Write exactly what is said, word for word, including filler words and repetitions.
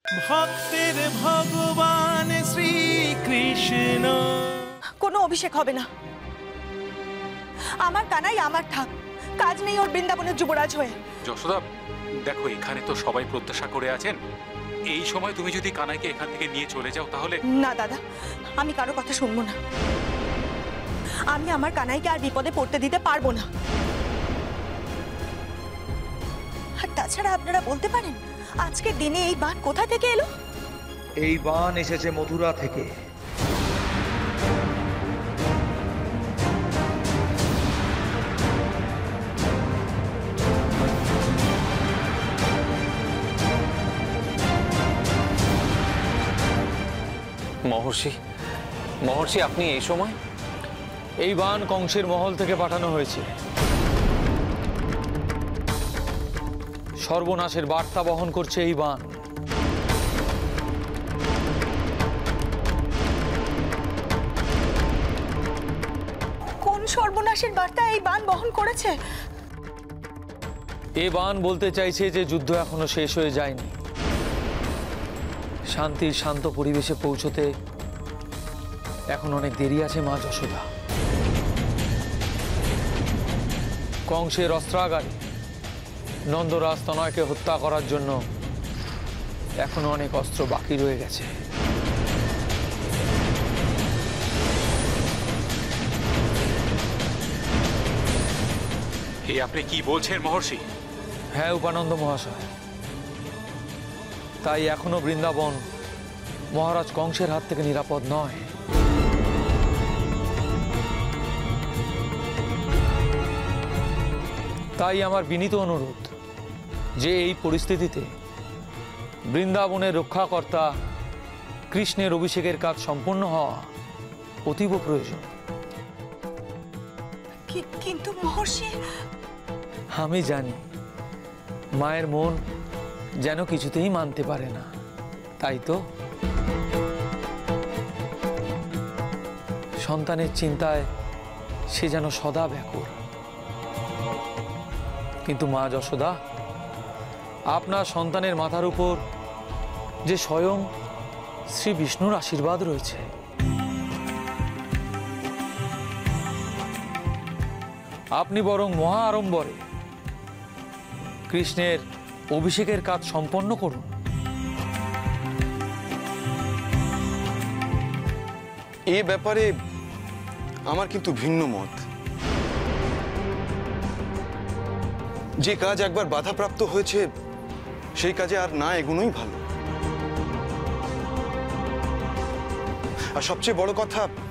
ভক্তের ভগবান শ্রী কৃষ্ণ। কোনো অভিষেক হবে না। আমার কানাই আমার থাক, কাজ নেই ওর বৃন্দাবনের যুবরাজ হয়ে। যশোদা দেখো, এখানে তো সবাই প্রত্যাশা করে আছেন, এই সময় তুমি যদি কানাইকে এখান থেকে নিয়ে চলে যাও তাহলে। না দাদা, আমি কারো কথা শুনবো না। আমি আমার কানাইকে আর বিপদে পড়তে দিতে পারবো না। আর তাছাড়া আপনারা বলতে পারেন আজকের দিনে এই বান কোথা থেকে এলো? এই বান এসেছে মথুরা থেকে। মহর্ষি, মহর্ষি আপনি এই সময়? এই বান কংসের মহল থেকে পাঠানো হয়েছে। সর্বনাশের বার্তা বহন করছে এই বান। কোন সর্বনাশের বার্তা এই বান বহন করেছে? এই বান বলতে চাইছে যে যুদ্ধ এখনো শেষ হয়ে যায়নি। শান্তির শান্ত পরিবেশে পৌঁছতে এখন অনেক দেরি আছে মা যশোদা। কংসের অস্ত্রাগারে নন্দরাজ তনয়কে হত্যা করার জন্য এখনো অনেক অস্ত্র বাকি রয়ে গেছে। এই আপনি কি বলছেন মহর্ষি? হ্যাঁ উপানন্দ মহাশয়, তাই এখনো বৃন্দাবন মহারাজ কংসের হাত থেকে নিরাপদ নয়। তাই আমার বিনীত অনুরোধ যে এই পরিস্থিতিতে বৃন্দাবনের রক্ষাকর্তা কৃষ্ণের অভিষেকের কাজ সম্পন্ন হওয়া অতীব প্রয়োজন। কিন্তু মহর্ষি, আমি জানি মায়ের মন যেন কিছুতেই মানতে পারে না, তাই তো সন্তানের চিন্তায় সে যেন সদা ব্যাকুল। কিন্তু মা যশোদা, আপনার সন্তানের মাথার উপর যে স্বয়ং শ্রী বিষ্ণুর আশীর্বাদ রয়েছে, আপনি বরং মহা আড়ম্বরে কৃষ্ণের অভিষেকের কাজ সম্পন্ন করুন। এ ব্যাপারে আমার কিন্তু ভিন্ন মত। যে কাজ একবার বাধাপ্রাপ্ত হয়েছে সেই কাজে আর না এগোনোই ভালো। আর সবচেয়ে বড় কথা,